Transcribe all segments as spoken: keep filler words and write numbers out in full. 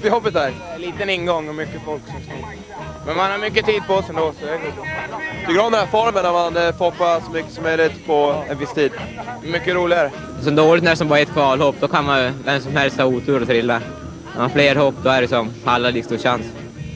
upp i hoppet här? Liten ingång och mycket folk som står. Men man har mycket tid på sig ändå, så det går bra. Tycker du om den här formen när man eh, får hoppa så mycket som möjligt på en viss tid? Mycket roligare. Så dåligt när det är som bara ett kvalhopp, då kan man vem som helst ha otur och trilla. När man har fler hopp, då är det som alla lika stor chans.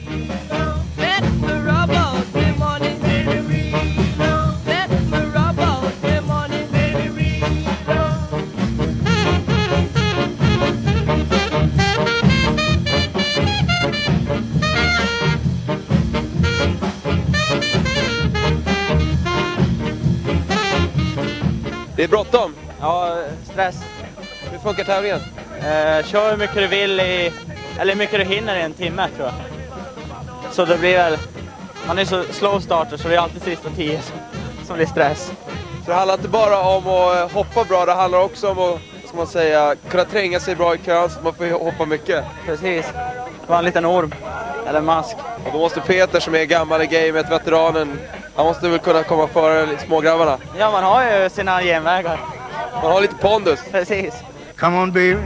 Det är bråttom. Ja, stress. Hur funkar tävlingen? Eh, kör hur mycket du vill i, eller hur mycket du hinner i en timme, tror jag. Så det blir väl, man är så slow starter så det är alltid sista tio som, som blir stress. Så det handlar inte bara om att hoppa bra, det handlar också om att, ska man säga, kunna tränga sig bra i kön så att man får hoppa mycket. Precis. Det var en liten orm, eller mask. Och då måste Peter som är gammal i gamet, veteranen, han måste väl kunna komma före smågrabbarna. Ja, man har ju sina genvägar. Man har lite pondus. Precis. Come on, baby.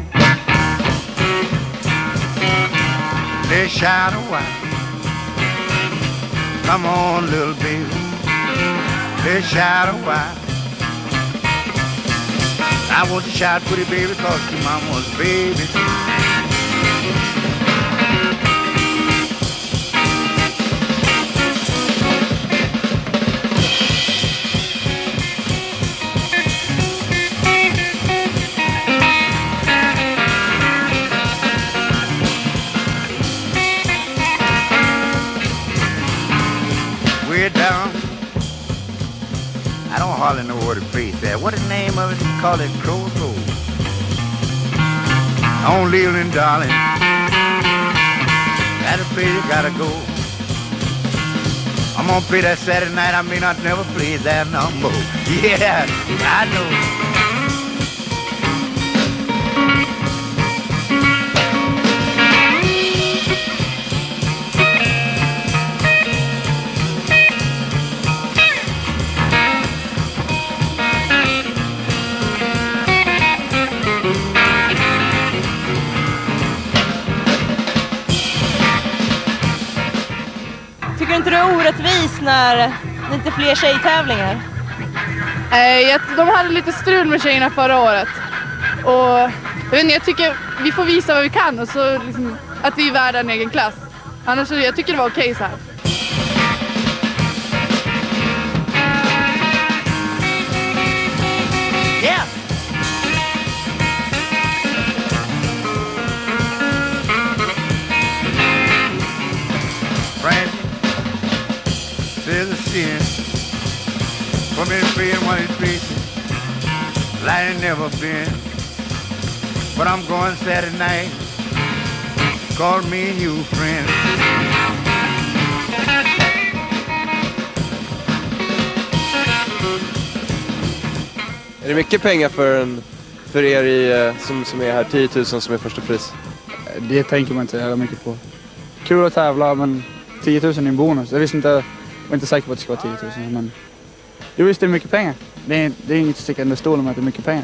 Let's shine a while. Come on, little baby. Let's shine a while. I want to shout pretty baby cause your mama's baby. We're down. I don't hardly know where the place at. What is the name of it? You call it Crow's Road. On Leland, darling. That's a place you gotta go. I'm gonna play that Saturday night. I may not never play that no more. Yeah, I know. Tycker du inte det är orättvis när det inte är fler tjejtävlingar? Eh, de hade lite strul med tjejerna förra året. Och jag vet inte, jag tycker vi får visa vad vi kan och så liksom, att vi är värda en egen klass. Annars så jag tycker det var okej så här. Yeah! Francis says a sin for me to pay in one of his places like it never been. But I'm going Saturday night. Call me and you friends. Är det mycket pengar för, en, för er i, som, som är här, tio tusen som är första pris? Det tänker man inte jävla mycket på. Kul att tävla, men tio tusen är en bonus. Jag visste inte, jag var inte säker på att det ska vara tio tusen, men jo, visst är det mycket pengar. Det är, det är inget att sticka under stolen med att det är mycket pengar.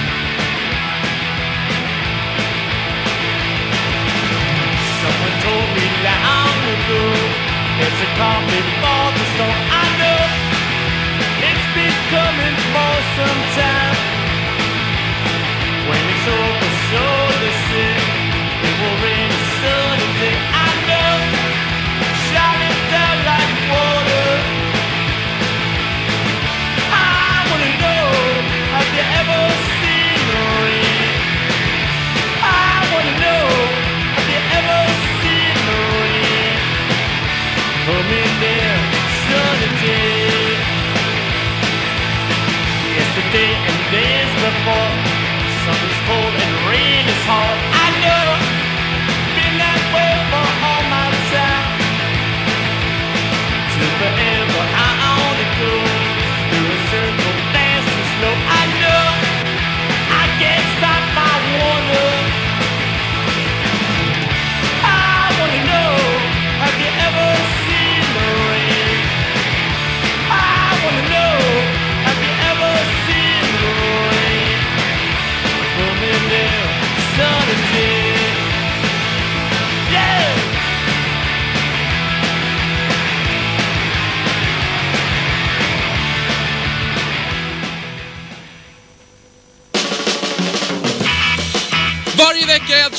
Someone told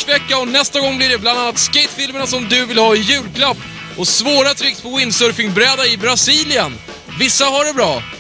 årsvecka och nästa gång blir det bland annat skatefilmerna som du vill ha i julklapp och svåra tricks på windsurfingbräda i Brasilien. Vissa har det bra.